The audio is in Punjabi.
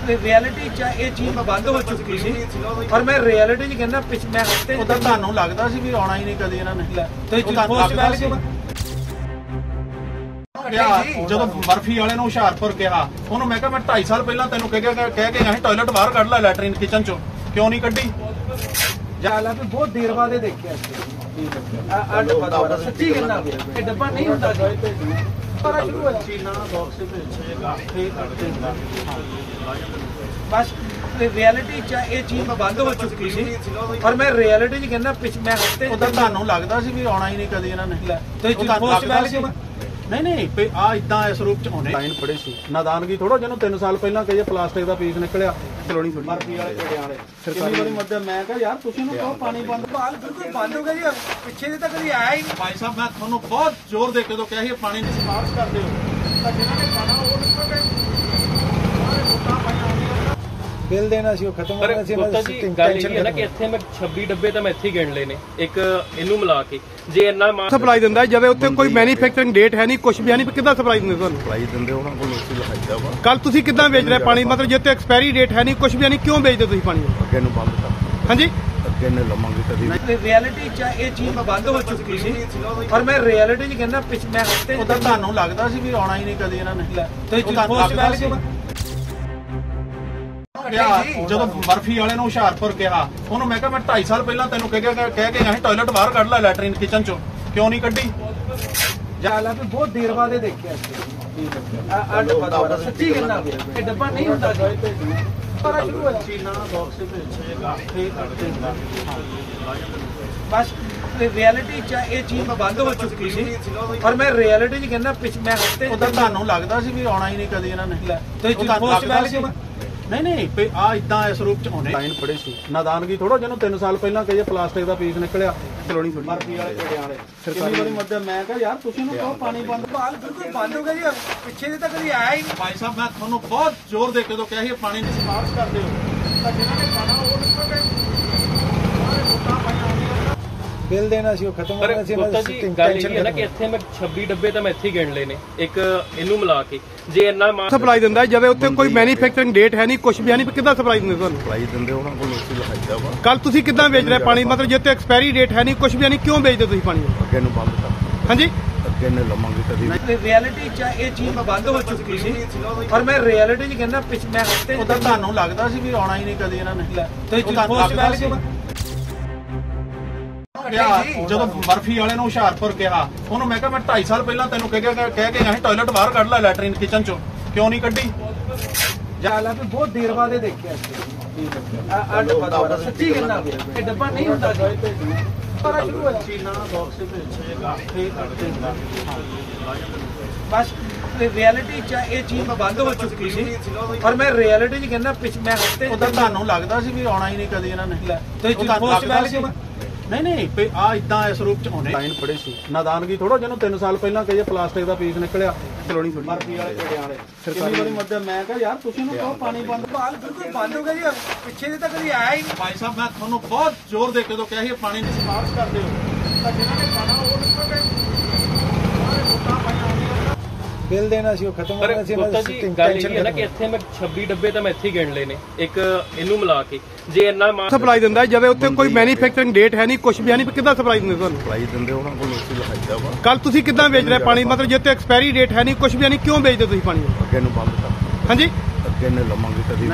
रियलिटी ये चीज बंद हो चुकी सी और मैं रियलिटी च कहना मैं हफ्ते उधर ਤੁਹਾਨੂੰ ਲੱਗਦਾ ਸੀ ਵੀ ਆਉਣਾ ਹੀ ਨਹੀਂ ਕਦੀ ਇਹਨਾਂ ਨੇ ਤੇ ਜਦੋਂ ਬਰਫੀ ਵਾਲੇ ਨੂੰ ਹੁਸ਼ਿਆਰਪੁਰ ਕਿਹਾ ਉਹਨੂੰ ਮੈਂ ਕਿਹਾ ਮੈਂ 2.5 ਸਾਲ ਪਹਿਲਾਂ ਤੈਨੂੰ ਕਹਿ ਕੇ ਅਸੀਂ ਟਾਇਲਟ ਬਾਹਰ ਕੱਢ ਲੈ ਲੈਟਰਿਨ ਕਿਚਨ ਚੋਂ ਕਿਉਂ ਨਹੀਂ ਕੱਢੀ जाला पे बहुत देर बाद देखे सच्ची कहना ये डब्बा नहीं होता बस रियलिटी ये चीज बंद हो चुकी सी और मैं रियलिटी च कहना मैं हफ्ते ਉਧਰ ਤੁਹਾਨੂੰ ਲੱਗਦਾ ਸੀ ਵੀ ਆਉਣਾ ਹੀ ਨਹੀਂ ਕਦੀ ਇਹਨਾਂ ਨੇ ਨਹੀਂ ਆ ਇਦਾਂ ਇਸ ਰੂਪ ਚ ਆਉਣੇ ਲਾਈਨ ਫੜੇ ਸੀ ਨਾਦਾਨਗੀ ਥੋੜਾ ਜਿਹਨੂੰ 3 ਸਾਲ ਪਹਿਲਾਂ ਕਹੇ ਪਲਾਸਟਿਕ ਦਾ ਪੀਸ ਨਿਕਲਿਆ ਚਲੋਣੀ ਥੋੜੀ ਬਰਫੀ ਵਾਲੇ ਛੜਿਆਂ ਵਾਲੇ ਸਰਕਾਰੀ ਵਾਲੀ ਮੱਦੇ ਮੈਂ ਕਿਹਾ ਯਾਰ ਤੁਸੀਂ ਨੂੰ ਕਹੋ ਪਾਣੀ ਬੰਦ ਭਾਲ ਬਿਲਕੁਲ ਬੰਦ ਹੋ ਗਿਆ ਜੀ ਪਿੱਛੇ ਦੇ ਤਾਂ ਕਦੀ ਆਇਆ ਹੀ ਭਾਈ ਸਾਹਿਬ ਮੈਂ ਤੁਹਾਨੂੰ ਬਹੁਤ ਜ਼ੋਰ ਦੇ ਕੇ ਦੋ ਕਿਹਾ ਸੀ ਪਾਣੀ ਦੀ ਸਿਫਾਰਿਸ਼ ਕਰਦੇ ਹੋ ਤਾਂ ਜਿਨ੍ਹਾਂ ਨੇ ਪਾਣਾ ਉਹ ਨਿਕਲ ਗਏ ਸਾਰੇ ਵੋਟਾਂ ਪਾਈਆਂ ਬਿੱਲ ਦੇਣਾ ਸੀ ਉਹ ਖਤਮ ਹੋ ਗਿਆ ਸੀ ਗੱਲ ਇਹ ਹੈ ਨਾ ਕਿ ਇੱਥੇ ਮੈਂ 26 ਡੱਬੇ ਤਾਂ ਮੈਂ ਇੱਥੇ ਹੀ ਗਿਣ ਲਏ ਨੇ ਇੱਕ ਇਹਨੂੰ ਮਿਲਾ ਕੇ ਜੇ ਇੰਨਾ ਸਪਲਾਈ ਦਿੰਦਾ ਜਦੋਂ ਉੱਥੇ ਕੋਈ ਮੈਨੂਫੈਕਚਰਿੰਗ ਡੇਟ ਹੈ ਨਹੀਂ ਕੁਝ ਵੀ ਨਹੀਂ ਕਿੱਦਾਂ ਸਪਲਾਈ ਦਿੰਦੇ ਤੁਹਾਨੂੰ ਸਪਲਾਈ ਦਿੰਦੇ ਉਹਨਾਂ ਕੋਲ ਉਸੇ ਲਿਖਾਈਦਾ ਵਾ ਕੱਲ ਤੁਸੀਂ ਕਿੱਦਾਂ ਵੇਚ ਰਹੇ ਪਾਣੀ ਮਤਲਬ ਜੇ ਤੇ ਐਕਸਪਾਇਰੀ ਡੇਟ ਹੈ ਨਹੀਂ ਕੁਝ ਵੀ ਨਹੀਂ ਕਿਉਂ ਵੇਚਦੇ ਤੁਸੀਂ ਪਾਣੀ ਅੱਗੇ ਨੂੰ ਬੰਦ ਕਰ ਹਾਂਜੀ ਅੱਗੇ ਨੇ ਲਵਾਂਗੇ ਕਦੀ रियलिटी ये चीज बंद हो चुकी सी और मैं रियलिटी च कहना मैं हफ्ते ਉਧਰ ਤੁਹਾਨੂੰ ਲੱਗਦਾ ਸੀ ਵੀ ਆਉਣਾ ਹੀ ਨਹੀਂ ਕਦੀ ਇਹਨਾਂ ਨੇ ਜਦੋਂ ਬਰਫੀ ਵਾਲੇ ਨੂੰ ਹੁਸ਼ਿਆਰਪੁਰ ਕਿਹਾ ਉਹਨੂੰ ਮੈਂ ਕਿਹਾ ਮੈਂ 2.5 ਸਾਲ ਪਹਿਲਾਂ ਤੈਨੂੰ ਕਹਿ ਕੇ ਅਸੀਂ ਟਾਇਲਟ ਬਾਹਰ ਕੱਢ ਲੈ ਲੈਟਰਿਨ ਕਿਚਨ ਚੋਂ ਕਿਉਂ ਨਹੀਂ ਕੱਢੀ जाला पे बहुत देर बाद देखे सच्ची कहना ये डब्बा नहीं होता बस रियलिटी ये चीज बंद हो चुकी सी और मैं रियलिटी च कहना मैं हफ्ते ਉਧਰ ਤੁਹਾਨੂੰ ਲੱਗਦਾ ਸੀ ਵੀ ਆਉਣਾ ਹੀ ਨਹੀਂ ਕਦੀ ਇਹਨਾਂ ਨੇ ਨਹੀਂ ਆ ਇਦਾਂ ਇਸ ਰੂਪ ਚ ਆਉਣੇ ਲਾਈਨ ਫੜੇ ਸੀ ਨਾਦਾਨਗੀ ਥੋੜਾ ਜਿਹਨੂੰ 3 ਸਾਲ ਪਹਿਲਾਂ ਕਹੇ ਪਲਾਸਟਿਕ ਦਾ ਪੀਸ ਨਿਕਲਿਆ ਚਲੋਣੀ ਥੋੜੀ ਬਰਫੀ ਵਾਲੇ ਛੜਿਆਂ ਵਾਲੇ ਸਰਕਾਰੀ ਵਾਲੀ ਮੱਦੇ ਮੈਂ ਕਿਹਾ ਯਾਰ ਤੁਸੀਂ ਨੂੰ ਕਹੋ ਪਾਣੀ ਬੰਦ ਭਾਲ ਬਿਲਕੁਲ ਬੰਦ ਹੋ ਗਿਆ ਜੀ ਪਿੱਛੇ ਦੇ ਤਾਂ ਕਦੀ ਆਇਆ ਹੀ ਭਾਈ ਸਾਹਿਬ ਮੈਂ ਤੁਹਾਨੂੰ ਬਹੁਤ ਜ਼ੋਰ ਦੇ ਕੇ ਦੋ ਕਿਹਾ ਸੀ ਪਾਣੀ ਦੀ ਸਿਫਾਰਿਸ਼ ਕਰਦੇ ਹੋ ਤਾਂ ਜਿਨ੍ਹਾਂ ਨੇ ਪਾਣਾ ਉਹ ਨਿਕਲ ਗਏ ਸਾਰੇ ਵੋਟਾਂ ਪਾਈਆਂ ਬਿੱਲ ਦੇਣਾ ਸੀ ਉਹ ਖਤਮ ਹੋ ਗਿਆ ਸੀ ਗੱਲ ਇਹ ਹੈ ਨਾ ਕਿ ਇੱਥੇ ਮੈਂ 26 ਡੱਬੇ ਤਾਂ ਮੈਂ ਇੱਥੇ ਹੀ ਗਿਣ ਲਏ ਨੇ ਇੱਕ ਇਹਨੂੰ ਮਿਲਾ ਕੇ ਜੇ ਇੰਨਾ ਸਪਲਾਈ ਦਿੰਦਾ ਜਦੋਂ ਉੱਥੇ ਕੋਈ ਮੈਨੂਫੈਕਚਰਿੰਗ ਡੇਟ ਹੈ ਨਹੀਂ ਕੁਝ ਵੀ ਨਹੀਂ ਕਿੱਦਾਂ ਸਪਲਾਈ ਦਿੰਦੇ ਤੁਹਾਨੂੰ ਸਪਲਾਈ ਦਿੰਦੇ ਉਹਨਾਂ ਕੋਲ ਉਸੇ ਲਿਖਾਈਦਾ ਵਾ ਕੱਲ ਤੁਸੀਂ ਕਿੱਦਾਂ ਵੇਚ ਰਹੇ ਪਾਣੀ ਮਤਲਬ ਜੇ ਤੇ ਐਕਸਪਾਇਰੀ ਡੇਟ ਹੈ ਨਹੀਂ ਕੁਝ ਵੀ ਨਹੀਂ ਕਿਉਂ ਵੇਚਦੇ ਤੁਸੀਂ ਪਾਣੀ ਅੱਗੇ ਨੂੰ ਬੰਦ ਕਰ ਹਾਂਜੀ ਅੱਗੇ ਨੇ ਲਵਾਂਗੇ ਕਦੀ रियलिटी ये चीज बंद हो चुकी सी और मैं रियलिटी च कहना मैं हफ्ते ਉਧਰ ਤੁਹਾਨੂੰ ਲੱਗਦਾ ਸੀ ਵੀ ਆਉਣਾ ਹੀ ਨਹੀਂ ਕਦੀ ਇਹਨਾਂ ਨੇ ਜਦੋਂ ਬਰਫੀ ਵਾਲੇ ਨੂੰ ਹੁਸ਼ਿਆਰਪੁਰ ਕਿਹਾ ਉਹਨੂੰ ਮੈਂ ਕਿਹਾ ਮੈਂ 2.5 ਸਾਲ ਪਹਿਲਾਂ ਤੈਨੂੰ ਕਹਿ ਕੇ ਅਸੀਂ ਟਾਇਲਟ ਬਾਹਰ ਕੱਢ ਲੈ ਲੈਟਰਿਨ ਕਿਚਨ ਚੋਂ ਕਿਉਂ ਨਹੀਂ ਕੱਢੀ जाला पे बहुत देर बाद देखे सच्ची कहना ये डब्बा नहीं होता बस रियलिटी ये चीज बंद हो चुकी सी और मैं रियलिटी च कहना मैं हफ्ते ਉਧਰ ਤੁਹਾਨੂੰ ਲੱਗਦਾ ਸੀ ਵੀ ਆਉਣਾ ਹੀ ਨਹੀਂ ਕਦੀ ਇਹਨਾਂ ਨੇ ਨਹੀਂ ਆ ਇਦਾਂ ਇਸ ਰੂਪ ਚ ਆਉਣੇ ਲਾਈਨ ਫੜੇ ਸੀ ਨਾਦਾਨਗੀ ਥੋੜਾ ਜਿਹਨੂੰ 3 ਸਾਲ ਪਹਿਲਾਂ ਕਹੇ ਪਲਾਸਟਿਕ ਦਾ ਪੀਸ ਨਿਕਲਿਆ ਚਲੋਣੀ ਥੋੜੀ ਬਰਫੀ ਵਾਲੇ ਛੜਿਆਂ ਵਾਲੇ ਸਰਕਾਰੀ ਵਾਲੀ ਮੱਦੇ ਮੈਂ ਕਿਹਾ ਯਾਰ ਤੁਸੀਂ ਨੂੰ ਕਹੋ ਪਾਣੀ ਬੰਦ ਭਾਲ ਬਿਲਕੁਲ ਬੰਦ ਹੋ ਗਿਆ ਜੀ ਪਿੱਛੇ ਦੇ ਤਾਂ ਕਦੀ ਆਇਆ ਹੀ ਭਾਈ ਸਾਹਿਬ ਮੈਂ ਤੁਹਾਨੂੰ ਬਹੁਤ ਜ਼ੋਰ ਦੇ ਕੇ ਦੋ ਕਿਹਾ ਸੀ ਪਾਣੀ ਦੀ ਸਿਫਾਰਿਸ਼ ਕਰਦੇ ਹੋ ਤਾਂ ਜਿਨ੍ਹਾਂ ਨੇ ਪਾਣਾ ਉਹ ਨਿਕਲ ਗਏ ਸਾਰੇ ਵੋਟਾਂ ਪਾਈਆਂ ਬਿੱਲ ਦੇਣਾ ਸੀ ਉਹ ਖਤਮ ਹੋ ਗਿਆ ਸੀ ਗੱਲ ਇਹ ਹੈ ਨਾ ਕਿ ਇੱਥੇ ਮੈਂ 26 ਡੱਬੇ ਤਾਂ ਮੈਂ ਇੱਥੇ ਹੀ ਗਿਣ ਲਏ ਨੇ ਇੱਕ ਇਹਨੂੰ ਮਿਲਾ ਕੇ ਜੇ ਇੰਨਾ ਸਪਲਾਈ ਦਿੰਦਾ ਜਦੋਂ ਉੱਥੇ ਕੋਈ ਮੈਨੂਫੈਕਚਰਿੰਗ ਡੇਟ ਹੈ ਨਹੀਂ ਕੁਝ ਵੀ ਨਹੀਂ ਕਿੱਦਾਂ ਸਪਲਾਈ ਦਿੰਦੇ ਤੁਹਾਨੂੰ ਸਪਲਾਈ ਦਿੰਦੇ ਉਹਨਾਂ ਕੋਲ ਉਸੇ ਲਿਖਾਈਦਾ ਵਾ ਕੱਲ ਤੁਸੀਂ ਕਿੱਦਾਂ ਵੇਚ ਰਹੇ ਪਾਣੀ ਮਤਲਬ ਜੇ ਤੇ ਐਕਸਪਾਇਰੀ ਡੇਟ ਹੈ ਨਹੀਂ ਕੁਝ ਵੀ ਨਹੀਂ ਕਿਉਂ ਵੇਚਦੇ ਤੁਸੀਂ ਪਾਣੀ ਅੱਗੇ ਨੂੰ ਬੰਦ ਕਰ ਹਾਂਜੀ ਅੱਗੇ ਨੇ ਲਵਾਂਗੇ ਕਦੀ